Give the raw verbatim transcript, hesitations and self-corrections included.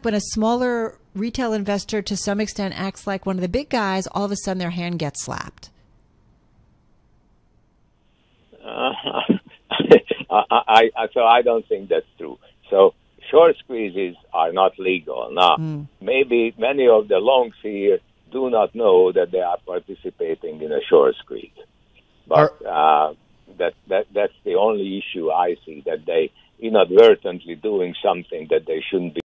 when a smaller retail investor to some extent acts like one of the big guys, all of a sudden their hand gets slapped? Uh, I, I, so I don't think that's true. So short squeezes are not legal. Now, mm. maybe many of the longs here do not know that they are participating in a short squeeze. But uh, that, that that's the only issue I see, that they inadvertently doing something that they shouldn't be